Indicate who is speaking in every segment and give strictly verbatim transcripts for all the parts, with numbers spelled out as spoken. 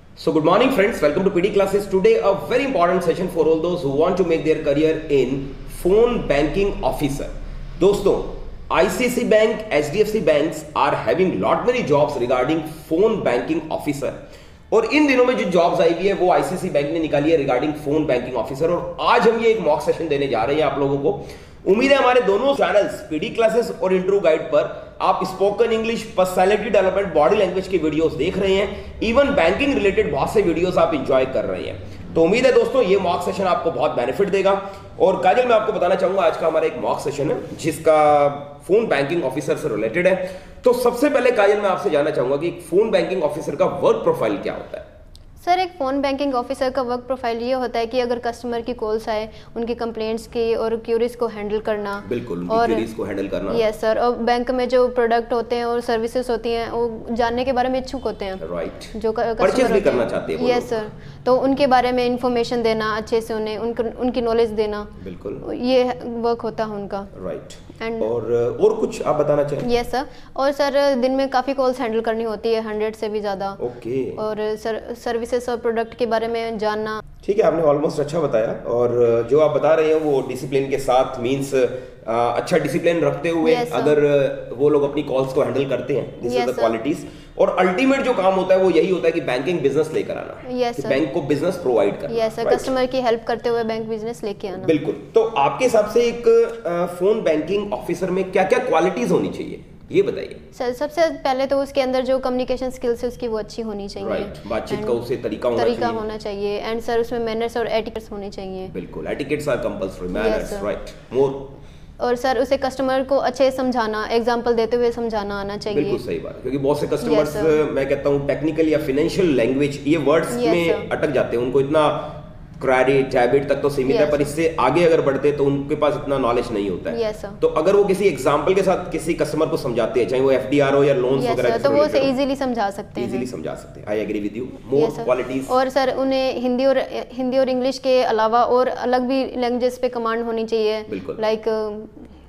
Speaker 1: So good morning friends, welcome to P D classes. Today a very important session for all those who want to make their career in phone banking officer. दोस्तों, I C I C I Bank, H D F C banks are having lot many jobs regarding phone banking officer. और इन दिनों में जो jobs आई हुई है वो ICICI bank ने निकाली है रिगार्डिंग फोन बैंकिंग ऑफिसर। और आज हम ये एक मॉक सेशन देने जा रहे हैं आप लोगों को। उम्मीद है हमारे दोनों चैनल्स पीडी क्लासेस और इंटरव्यू गाइड पर आप spoken English, personality development, body language के वीडियोस देख रहे हैं। इवन बैंकिंग रिलेटेड बहुत से वीडियोस आप एंजॉय कर रहे हैं। तो उम्मीद है दोस्तों ये मॉक सेशन आपको बहुत बेनिफिट देगा। और काजल, मैं आपको बताना चाहूंगा आज का हमारा एक मॉक सेशन है जिसका फोन बैंकिंग ऑफिसर से रिलेटेड है। तो सबसे पहले काजल, मैं आपसे जानना चाहूंगा कि फोन बैंकिंग ऑफिसर का वर्क प्रोफाइल क्या होता है?
Speaker 2: सर, एक फ़ोन बैंकिंग ऑफिसर का वर्क प्रोफाइल ये होता है कि अगर कस्टमर की कॉल्स आए, उनकी कंप्लेंट्स की और क्यूरीज को हैंडल करना।
Speaker 1: बिल्कुल, उनकी
Speaker 2: और
Speaker 1: क्यूरीज को हैंडल करना।
Speaker 2: यस सर, और बैंक में जो प्रोडक्ट होते हैं और सर्विसेज होती हैं वो जानने के बारे में इच्छुक होते हैं।
Speaker 1: राइट।
Speaker 2: जो
Speaker 1: परचेज भी करना चाहते हैं।
Speaker 2: यस सर, तो उनके बारे में इंफॉर्मेशन देना, अच्छे से उन्हें उनको उनकी नॉलेज देना।
Speaker 1: बिल्कुल,
Speaker 2: ये वर्क होता है उनका।
Speaker 1: राइट। एंड और और कुछ आप बताना चाहेंगे?
Speaker 2: यस सर, और सर दिन में काफ़ी कॉल्स हैंडल करनी होती है, हंड्रेड से भी ज़्यादा।
Speaker 1: ओके।
Speaker 2: और सर सर्विसेज और प्रोडक्ट के बारे में जानना।
Speaker 1: ठीक है, आपने ऑलमोस्ट अच्छा बताया। और जो आप बता रहे हैं वो डिसिप्लिन के साथ मींस अच्छा डिसिप्लिन रखते हुए
Speaker 2: yes,
Speaker 1: अगर वो लोग अपनी कॉल्स को हैंडल करते हैं, दिस इज द क्वालिटीज। और अल्टीमेट जो काम होता है वो यही होता है कि बैंकिंग बिजनेस लेकर आना।
Speaker 2: yes,
Speaker 1: कि बैंक को बिजनेस प्रोवाइड करना।
Speaker 2: यस सर, कस्टमर की हेल्प करते हुए बैंक बिजनेस लेके आना।
Speaker 1: बिल्कुल। तो आपके हिसाब से एक फोन बैंकिंग ऑफिसर में क्या क्या क्वालिटीज होनी चाहिए, ये बताइए।
Speaker 2: सर सबसे पहले तो उसके अंदर जो कम्युनिकेशन स्किल्स है उसकी वो अच्छी होनी चाहिए।
Speaker 1: राइट। बातचीत का उसे तरीका होना
Speaker 2: तरीका
Speaker 1: चाहिए।
Speaker 2: होना चाहिए। एंड सर उसमें मैनर्स और एटिकेट्स होने चाहिए।
Speaker 1: बिल्कुल, etiquettes are compulsory, manners, right. More.
Speaker 2: और सर उसे कस्टमर को अच्छे समझाना, एग्जांपल देते हुए समझाना आना चाहिए।
Speaker 1: बिल्कुल सही बात है, क्योंकि बहुत से कस्टमर्स yes, मैं कहता हूँ टेक्निकल या फाइनेंशियल लैंग्वेज ये वर्ड्स yes, में अटक जाते हैं। उनको इतना क्रेडिट डेबिट तक तो सीमित yes, है, पर इससे आगे अगर बढ़ते तो उनके पास इतना नॉलेज नहीं होता है।
Speaker 2: yes,
Speaker 1: तो अगर वो किसी एग्जांपल के साथ किसी कस्टमर को समझाते हैं, चाहे वो एफडीआर हो या लोन्स
Speaker 2: yes,
Speaker 1: वगैरह,
Speaker 2: तो वो उसे इजीली समझा सकते हैं।
Speaker 1: इजीली समझा सकते हैं। I agree with you. More qualities.
Speaker 2: और सर उन्हें हिंदी और हिंदी और इंग्लिश के अलावा और अलग भी लैंग्वेजेस पे कमांड होनी चाहिए। लाइक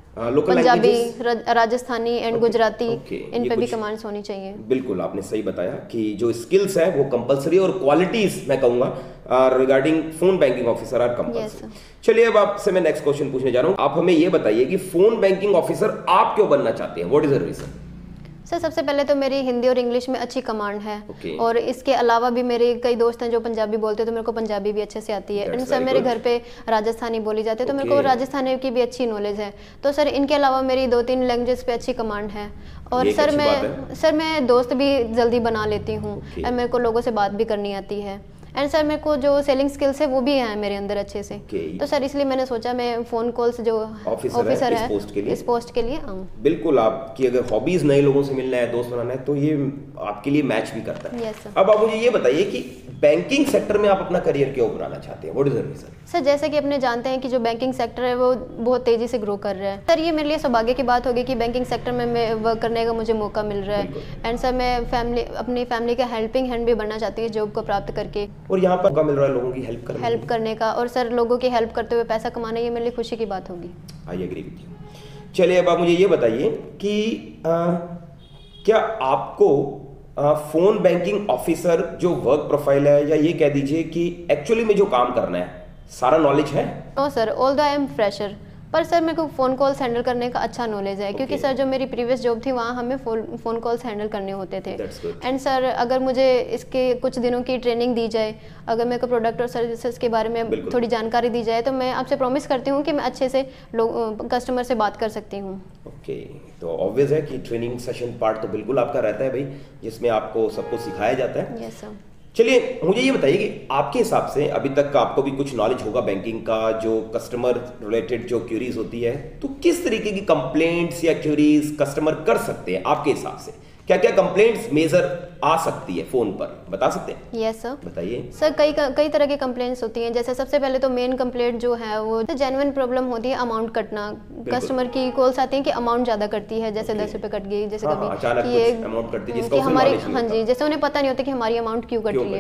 Speaker 2: पंजाबी, राजस्थानी एंड गुजराती, इन पे भी कमांड्स होनी चाहिए।
Speaker 1: बिल्कुल, आपने सही बताया कि जो स्किल्स है वो कंपलसरी और क्वालिटीज मैं कहूंगा regarding phone banking officer are compulsory. चलिए अब आपसे मैं नेक्स्ट क्वेश्चन पूछने जा रहा हूं। आप हमें ये बताइए कि फोन बैंकिंग ऑफिसर आप क्यों बनना चाहते हैं? What is the reason?
Speaker 2: Sir सबसे पहले तो मेरी हिंदी और इंग्लिश में अच्छी कमांड है।
Speaker 1: okay.
Speaker 2: और इसके अलावा भी मेरे कई दोस्त हैं जो पंजाबी बोलते हैं, तो मेरे को पंजाबी भी अच्छे से आती है। एंड सर मेरे घर पे राजस्थानी बोली जाती है, तो okay. मेरे को राजस्थानी की भी अच्छी नॉलेज है। तो सर इनके अलावा मेरी दो तीन लैंग्वेज पे अच्छी कमांड है। और सर मैं सर मैं दोस्त भी जल्दी बना लेती हूँ। okay. और मेरे को लोगों से बात भी करनी आती है। एंड सर मेरे को जो सेलिंग स्किल्स है वो भी है मेरे अंदर अच्छे से। okay. तो सर इसलिए मैंने सोचा मैं फोन कॉल्स जो ऑफिसर है, है इस पोस्ट के लिए इस पोस्ट के लिए आऊँ।
Speaker 1: बिल्कुल, आपकी अगर हॉबीज नए लोगों से मिलना है, दोस्त बनाना है, तो ये आपके लिए मैच भी करता है।
Speaker 2: yes,
Speaker 1: अब आप मुझे ये बताइए कि बैंकिंग सेक्टर में आप अपना करियर क्यों बनाना चाहते हैं? What is the reason?
Speaker 2: Sir जैसे कि अपने जानते हैं कि जो बैंकिंग सेक्टर है वो बहुत तेजी से ग्रो कर रहा है। सर ये मेरे लिए सौभाग्य की बात होगी कि बैंकिंग सेक्टर में मैं वर्क करने का मुझे मौका मिल रहा है। एंड सर मैं फैमिली अपनी फैमिली का हेल्पिंग हैंड भी बनना चाहती हूँ जॉब को प्राप्त करके।
Speaker 1: और यहाँ पर मौका मिल रहा है लोगों की हेल्प करने
Speaker 2: हेल्प करने का। और सर लोगों की हेल्प करते हुए पैसा कमाना, ये मेरे लिए खुशी की बात होगी।
Speaker 1: I agree with you. चलिए अब आप मुझे ये बताइए कि आ, क्या आपको आ, फोन बैंकिंग ऑफिसर जो वर्क प्रोफाइल है, या ये कह दीजिए कि एक्चुअली में जो काम करना है सारा नॉलेज है?
Speaker 2: No sir, all the I am fresher, पर सर मेरे को फ़ोन कॉल्स हैंडल करने का अच्छा नॉलेज है। okay. क्योंकि सर जो मेरी प्रीवियस जॉब थी वहाँ हमें फ़ोन कॉल्स हैंडल करने होते थे। एंड सर अगर मुझे इसके कुछ दिनों की ट्रेनिंग दी जाए, अगर मेरे को प्रोडक्ट और सर्विसेज के बारे में थोड़ी जानकारी दी जाए, तो मैं आपसे प्रॉमिस करती हूँ कि मैं अच्छे से लोग कस्टमर से बात कर सकती हूँ।
Speaker 1: Okay okay. तो ऑब्वियस है कि ट्रेनिंग सेशन पार्ट तो बिल्कुल आपका रहता है भाई, जिसमें आपको सब कुछ सिखाया जाता है।
Speaker 2: Yes sir.
Speaker 1: चलिए मुझे ये बताइए कि आपके हिसाब से अभी तक आपको भी कुछ नॉलेज होगा बैंकिंग का, जो कस्टमर रिलेटेड जो क्यूरीज होती है, तो किस तरीके की कंप्लेंट्स या क्यूरीज कस्टमर कर सकते हैं आपके हिसाब से? क्या क्या कंप्लेंट्स मेजर आ सकती है फोन पर, बता सकते हैं?
Speaker 2: यस सर,
Speaker 1: बताइए
Speaker 2: सर। कई कई तरह की कंप्लेंट्स होती हैं। जैसे सबसे पहले तो मेन कंप्लेंट जो है वो जेन्युइन प्रॉब्लम होती है अमाउंट कटना। कस्टमर की कॉल्स आती हैं कि अमाउंट ज्यादा कटती है, जैसे दस रुपए कट गई, जैसे
Speaker 1: हाँ,
Speaker 2: कभी
Speaker 1: अचानक
Speaker 2: ये
Speaker 1: अमाउंट कटती है
Speaker 2: कि हमारी, हाँ जी, जैसे उन्हें पता नहीं होता कि हमारी अमाउंट क्यों कट रही है।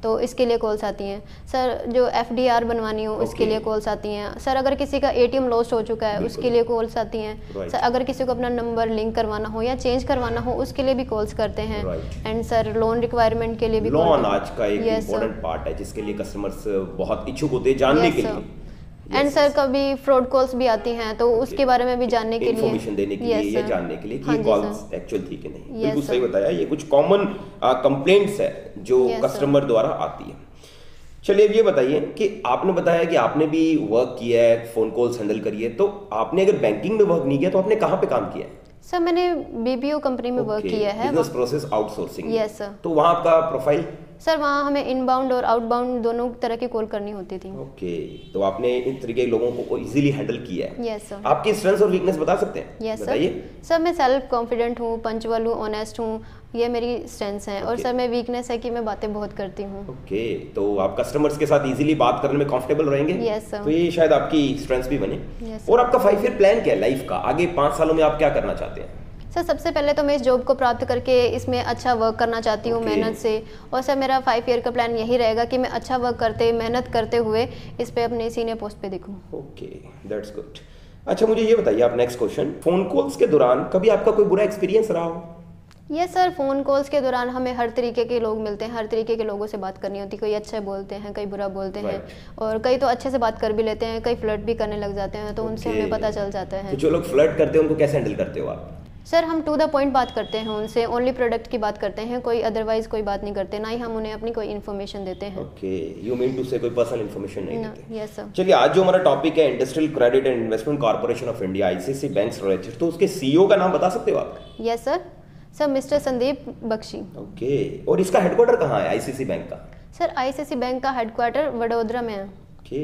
Speaker 2: तो इसके लिए कॉल्स आती हैं। सर जो एफ डी आर बनवानी हो उसके लिए कॉल्स आती हैं। सर अगर किसी का ए टी एम लॉस्ट हो चुका है उसके लिए कॉल्स आती हैं। सर अगर किसी को अपना नंबर लिंक करवाना हो या चेंज करवाना हो उसके लिए भी कॉल्स करते हैं। एंड सर लोन रिक्वायरमेंट के लिए भी
Speaker 1: लोन आज का एक इम्पोर्टेंट पार्ट है जिसके लिए कस्टमर्स बहुत इच्छुक होते हैं जानने के लिए।
Speaker 2: एंड सर कभी फ्रॉड कॉल्स भी आती हैं तो okay. उसके बारे में भी जानने के लिए,
Speaker 1: इन्फॉर्मेशन देने के
Speaker 2: yes,
Speaker 1: लिए या जानने के लिए कि
Speaker 2: हाँ
Speaker 1: कॉल्स एक्चुअल थी कि नहीं।
Speaker 2: yes,
Speaker 1: बिल्कुल सही बताया। ये कुछ कॉमन कंप्लेंट्स है जो yes, कस्टमर द्वारा आती है। चलिए अब ये बताइए कि आपने बताया कि आपने भी वर्क किया है, फोन कॉल्स हैंडल करी है, तो आपने अगर बैंकिंग में वर्क नहीं किया तो आपने कहाँ पे काम किया है?
Speaker 2: सर मैंने बी पी ओ कंपनी में वर्क किया है,
Speaker 1: business process outsourcing.
Speaker 2: Yes sir.
Speaker 1: तो वहाँ आपका प्रोफाइल?
Speaker 2: सर वहाँ हमें इनबाउंड और आउटबाउंड दोनों तरह की कॉल करनी होती थी।
Speaker 1: ओके, तो आपने इन तरीके के लोगों को इजीली हैंडल किया है।
Speaker 2: Yes sir.
Speaker 1: आपकी स्ट्रेंथ्स और वीकनेस बता सकते हैं?
Speaker 2: Yes sir. सर मैं सेल्फ कॉन्फिडेंट हूँ, पंचुअल हूँ, ऑनेस्ट हूँ, ये मेरी स्ट्रेंथ्स हैं। और सर मैं वीकनेस है कि मैं बातें बहुत करती हूँ।
Speaker 1: ओके, तो आप कस्टमर्स के साथ इजीली बात करने में कंफर्टेबल रहेंगे?
Speaker 2: Yes sir.
Speaker 1: तो ये शायद आपकी स्ट्रेंथ्स भी बने। और आपका फाइव ईयर प्लान क्या है लाइफ का? आगे पाँच सालों में आप क्या करना चाहते हैं?
Speaker 2: सर सबसे पहले तो मैं इस जॉब को प्राप्त करके इसमें अच्छा वर्क करना चाहती हूँ, okay. मेहनत से। और सर मेरा फाइव ईयर का प्लान यही रहेगा कि मैं अच्छा वर्क करते मेहनत करते हुए इस पे अपने सीनियर पोस्ट पे दिखूँ।
Speaker 1: Okay, that's good. अच्छा मुझे ये बताइए आप, नेक्स्ट क्वेश्चन, फोन कॉल्स के दौरान कभी आपका कोई बुरा एक्सपीरियंस रहा हो?
Speaker 2: यस सर, फ़ोन कॉल्स के दौरान हमें हर तरीके के लोग मिलते हैं, हर तरीके के लोगों से बात करनी होती है। कोई अच्छे बोलते हैं, कई बुरा बोलते हैं, और कई तो अच्छे से बात कर भी लेते हैं, कई फ्लर्ट भी करने लग जाते हैं, तो उनसे हमें पता चल जाता है।
Speaker 1: तो जो लोग फ्लर्ट करते हैं उनको कैसे हैंडल करते हो आप?
Speaker 2: सर हम टू द पॉइंट बात करते हैं उनसे, ओनली प्रोडक्ट की बात करते हैं, कोई अदरवाइज कोई बात नहीं करते, ना ही हम उन्हें अपनी कोई इन्फॉर्मेशन देते हैं।
Speaker 1: ओके, यू मीन टू से कोई पर्सनल इन्फॉर्मेशन नहीं देते?
Speaker 2: Yes sir.
Speaker 1: चलिए आज जो हमारा टॉपिक है industrial credit and investment corporation of India, ICIC banks related, तो उसके सीईओ का नाम बता सकते हो आप?
Speaker 2: Yes sir, sir mister Sandeep Bakhshi.
Speaker 1: Okay, और इसका हेडक्वार्टर कहाँ है आईसीआईसी बैंक का?
Speaker 2: सर आईसीआईसी बैंक का हेडक्वार्टर वडोदरा में है।
Speaker 1: ओके,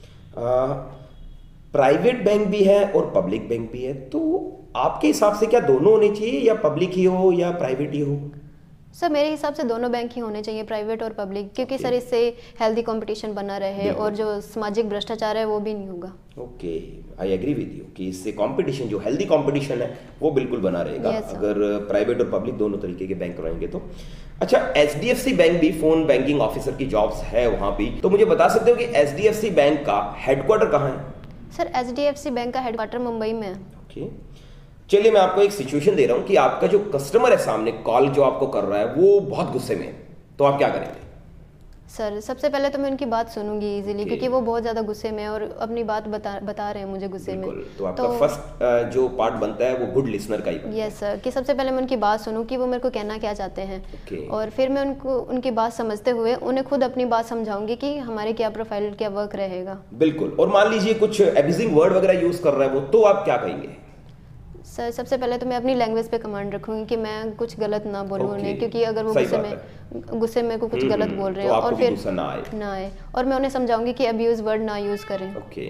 Speaker 1: प्राइवेट बैंक भी है और पब्लिक बैंक भी है, तो आपके हिसाब से क्या दोनों होने चाहिए या पब्लिक ही हो या प्राइवेट ही हो?
Speaker 2: सर मेरे हिसाब से दोनों बैंक ही होने चाहिए, प्राइवेट और पब्लिक, क्योंकि okay. सर इससे हेल्दी कंपटीशन बना रहे और जो सामाजिक भ्रष्टाचार है वो भी नहीं होगा।
Speaker 1: Okay, I agree with you कि इससे कंपटीशन, जो हेल्दी कंपटीशन है वो बिल्कुल बना रहेगा yes, अगर प्राइवेट और पब्लिक दोनों तरीके के बैंक रहेंगे तो। अच्छा, एचडीएफसी बैंक भी फोन बैंकिंग ऑफिसर की जॉब्स है वहाँ भी, तो मुझे बता सकते हो कि एचडीएफसी बैंक का हेडक्वार्टर कहाँ है?
Speaker 2: सर एचडीएफसी बैंक का हेडक्वार्टर मुंबई में है।
Speaker 1: ओके, चलिए मैं आपको एक सिचुएशन दे रहा हूं कि आपका जो कस्टमर है सामने कॉल जो आपको कर रहा है वो बहुत गुस्से में है, तो आप क्या करेंगे?
Speaker 2: सर सबसे पहले तो मैं उनकी बात सुनूंगी इजीली, okay. क्योंकि वो बहुत ज़्यादा गुस्से में है और अपनी बात बता बता रहे हैं मुझे गुस्से में।
Speaker 1: तो आपका तो, फर्स्ट जो पार्ट बनता है वो गुड लिसनर का ही बनता है।
Speaker 2: यस सर, कि सबसे पहले मैं उनकी बात सुनूं कि वो मेरे को कहना क्या चाहते हैं,
Speaker 1: okay.
Speaker 2: और फिर मैं उनको उनकी बात समझते हुए उन्हें खुद अपनी बात समझाऊंगी कि हमारे क्या प्रोफाइल क्या वर्क रहेगा।
Speaker 1: बिल्कुल, और मान लीजिए कुछ एब्यूजिंग वर्ड वगैरह यूज कर रहा है वो, तो आप क्या कहेंगे?
Speaker 2: सर सबसे पहले तो मैं अपनी लैंग्वेज पे कमांड रखूंगी कि मैं कुछ गलत ना बोलूं okay. उन्हें, क्योंकि अगर वो गुस्से में गुस्से में को कुछ गलत बोल रहे हैं
Speaker 1: तो
Speaker 2: और फिर
Speaker 1: ना आए
Speaker 2: ना आए और मैं उन्हें समझाऊंगी कि अब्यूज वर्ड ना यूज करें।
Speaker 1: ओके,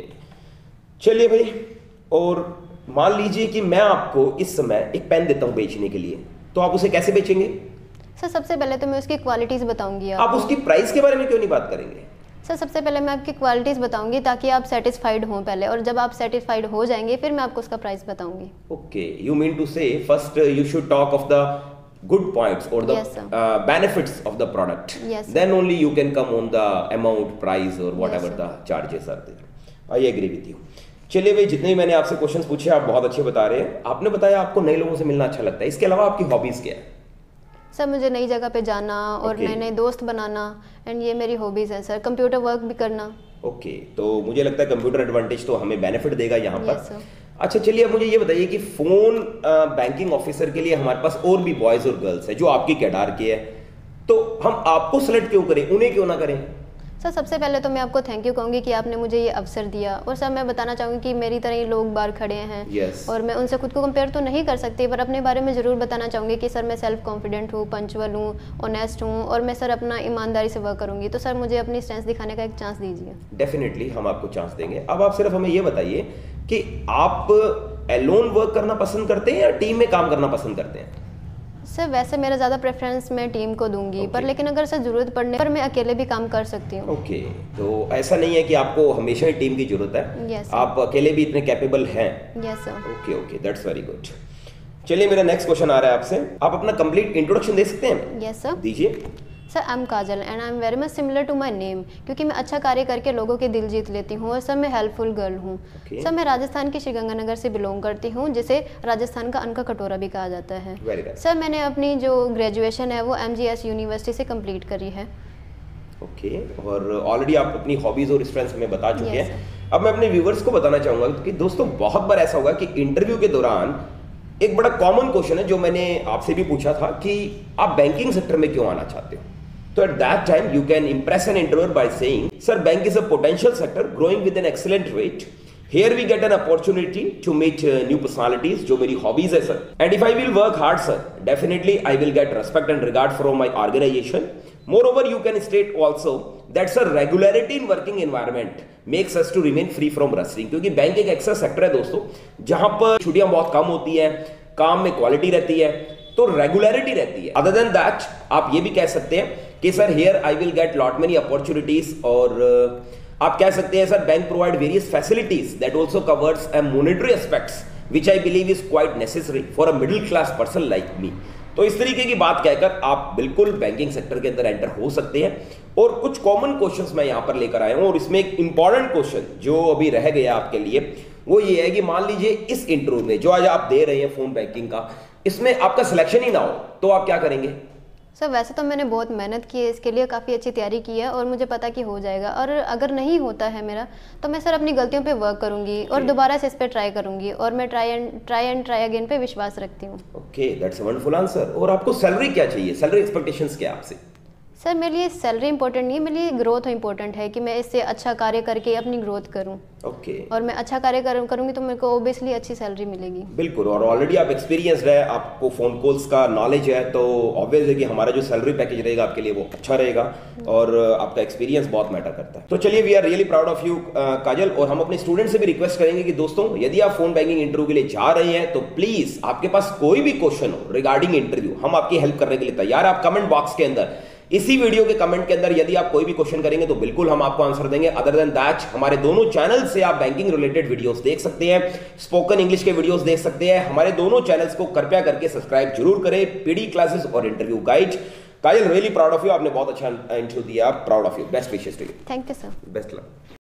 Speaker 1: चलिए भाई, और मान लीजिए कि मैं आपको इस समय एक पेन देता हूँ बेचने के लिए, तो आप उसे कैसे बेचेंगे?
Speaker 2: सर सबसे पहले तो मैं उसकी क्वालिटीज बताऊंगी।
Speaker 1: आप उसकी प्राइस के बारे में क्यों नहीं बात करेंगे?
Speaker 2: सर सबसे पहले मैं आपकी क्वालिटीज़ बताऊंगी ताकि आप सेटिस्फाइड हों पहले, और जब आप सेटिस्फाइड हो जाएंगे फिर मैं आपको उसका प्राइस बताऊंगी।
Speaker 1: Okay, you mean to say first you should talk of the good points और the benefits of the product, then only you can come on the amount, price और whatever the charges are there. I agree with you. चलिए भाई, जितने भी मैंने आपसे questions पूछे आप बहुत अच्छे बता रहे हैं। आपने बताया आपको नए लोगों से मिलना अच्छा लगता है, इसके अलावा आपकी हॉबीज क्या है?
Speaker 2: सर मुझे नई जगह पे जाना और नए नए दोस्त बनाना, एंड ये मेरी हॉबीज है सर। कंप्यूटर वर्क भी करना।
Speaker 1: ओके, तो मुझे लगता है कंप्यूटर एडवांटेज तो हमें बेनिफिट देगा यहाँ पर।
Speaker 2: yes,
Speaker 1: अच्छा चलिए, अब मुझे ये बताइए कि फोन बैंकिंग ऑफिसर के लिए हमारे पास और भी बॉयज और गर्ल्स है जो आपकी कैडार के है, तो हम आपको सेलेक्ट क्यों करें, उन्हें क्यों ना करें?
Speaker 2: सर सबसे पहले तो मैं आपको थैंक यू कहूँगी कि आपने मुझे ये अवसर दिया, और सर मैं बताना चाहूँगी कि मेरी तरह ही लोग बाहर खड़े हैं
Speaker 1: yes.
Speaker 2: और मैं उनसे खुद को कंपेयर तो नहीं कर सकती, पर अपने बारे में ज़रूर बताना चाहूँगी कि सर मैं सेल्फ कॉन्फिडेंट हूँ, पंचुअल हूँ, ऑनेस्ट हूँ, और मैं सर अपना ईमानदारी से वर्क करूँगी। तो सर मुझे अपनी स्ट्रेंथ दिखाने का एक चांस दीजिए।
Speaker 1: डेफिनेटली हम आपको चांस देंगे। अब आप सिर्फ हमें ये बताइए कि आप एलोन वर्क करना पसंद करते हैं या टीम में काम करना पसंद करते हैं?
Speaker 2: सर वैसे मेरा ज़्यादा प्रेफरेंस मैं टीम को दूंगी, okay. पर लेकिन अगर सर ज़रूरत पड़ने पर मैं अकेले भी काम कर सकती हूँ।
Speaker 1: Okay okay. तो ऐसा नहीं है कि आपको हमेशा ही टीम की जरूरत है?
Speaker 2: yes,
Speaker 1: आप अकेले भी इतने कैपेबल हैं?
Speaker 2: Yes sir.
Speaker 1: Okay okay, that's very good. चलिए मेरा नेक्स्ट क्वेश्चन आ रहा है आपसे, आप अपना कंप्लीट इंट्रोडक्शन दे सकते हैं?
Speaker 2: Yes sir.
Speaker 1: दीजिए।
Speaker 2: Sir I am Kajal and I am very much similar to my name, क्योंकि मैं अच्छा कार्य करके लोगों के दिल जीत लेती हूँ और सर मैं हेल्पफुल गर्ल हूँ।
Speaker 1: Okay.
Speaker 2: सर मैं राजस्थान के श्रीगंगानगर से बिलोंग करती हूँ, जिसे राजस्थान का अन्न का कटोरा भी कहा जाता है।
Speaker 1: Very nice.
Speaker 2: सर मैंने अपनी जो ग्रेजुएशन है वो एम जी एस यूनिवर्सिटी से कंप्लीट करी है।
Speaker 1: Okay okay. और ऑलरेडी आप अपनी हॉबीज और स्ट्रेंथ्स हमें बता चुके
Speaker 2: Yes,
Speaker 1: हैं। अब मैं अपने व्यूवर्स को बताना चाहूंगा कि दोस्तों बहुत बार ऐसा होगा कि इंटरव्यू के दौरान एक बड़ा कॉमन क्वेश्चन है जो मैंने आपसे भी पूछा था कि आप बैंकिंग सेक्टर में क्यों आना चाहते हो। तो at that time you can impress an interviewer by saying sir bank is a potential sector growing with an excellent rate, here we get an opportunity to meet new personalities, जो मेरी hobbies है sir, and if I will work hard sir definitely I will get respect and regard from my organisation. Moreover, you can state also that sir regularity in working environment makes us to remain free from rustling, क्योंकि bank एक ऐसा sector है दोस्तों जहां पर छुट्टियां बहुत कम होती है, काम में क्वालिटी रहती है, तो रेगुलरिटी रहती है। अदर देन दैट आप ये भी कह सकते हैं कि sir here I will get lot many opportunities, और uh, आप कह सकते हैं sir bank provide various facilities that also covers a monetary aspects which I believe is quite necessary for a middle class person like me. तो इस तरीके की बात कहकर आप बिल्कुल बैंकिंग सेक्टर के अंदर एंटर हो सकते हैं। और कुछ कॉमन क्वेश्चंस मैं यहां पर लेकर आया हूं, और इसमें एक इंपॉर्टेंट क्वेश्चन जो अभी रह गया आपके लिए वो ये है कि मान लीजिए इस इंटरव्यू में जो आज आप दे रहे हैं फोन बैंकिंग का, इसमें आपका सिलेक्शन ही ना हो तो आप क्या करेंगे?
Speaker 2: सर वैसे तो मैंने बहुत मेहनत की है इसके लिए, काफ़ी अच्छी तैयारी की है और मुझे पता कि हो जाएगा, और अगर नहीं होता है मेरा तो मैं सर अपनी गलतियों पे वर्क करूंगी और दोबारा से इस पे ट्राई करूंगी, और मैं try and try and try again पे विश्वास रखती हूँ।
Speaker 1: Okay, that's a wonderful answer. और आपको सैलरी क्या चाहिए, सैलरी एक्सपेक्टेशंस क्या है आपसे?
Speaker 2: सर मेरे लिए सैलरी इंपॉर्टेंट नहीं है, मेरे लिए ग्रोथ इंपॉर्टेंट है कि मैं इससे अच्छा कार्य करके अपनी ग्रोथ करूं।
Speaker 1: Okay okay.
Speaker 2: और मैं अच्छा कार्य कर, करूंगी तो मेरे को ओबियसली अच्छी सैलरी मिलेगी।
Speaker 1: बिल्कुल, और ऑलरेडी आप एक्सपीरियंस्ड है, आपको फोन कॉल्स का नॉलेज है, तो ऑब्वियस है कि हमारा जो सैलरी पैकेज रहेगा आपके लिए वो अच्छा रहेगा, और आपका एक्सपीरियंस बहुत मैटर करता है। तो चलिए, we are really proud of you Kajal, और हम अपने स्टूडेंट से भी रिक्वेस्ट करेंगे कि दोस्तों यदि आप फोन बैंकिंग इंटरव्यू के लिए जा रहे हैं तो प्लीज आपके पास कोई भी क्वेश्चन हो रिगार्डिंग इंटरव्यू, हम आपकी हेल्प करने के लिए तैयार है। आप कमेंट बॉक्स के अंदर, इसी वीडियो के कमेंट के अंदर यदि आप कोई भी क्वेश्चन करेंगे तो बिल्कुल हम आपको आंसर देंगे। अदर देन दैट हमारे दोनों चैनल से आप बैंकिंग रिलेटेड वीडियोस देख सकते हैं, स्पोकन इंग्लिश के वीडियोस देख सकते हैं। हमारे दोनों चैनल्स को कृपया करके सब्सक्राइब जरूर करें, पीडी क्लासेस और interview guide. Kajal, really proud of you, आपने बहुत अच्छा इंटरव्यू दिया, proud of you, best wishes to you.
Speaker 2: Thank you sir,
Speaker 1: best luck.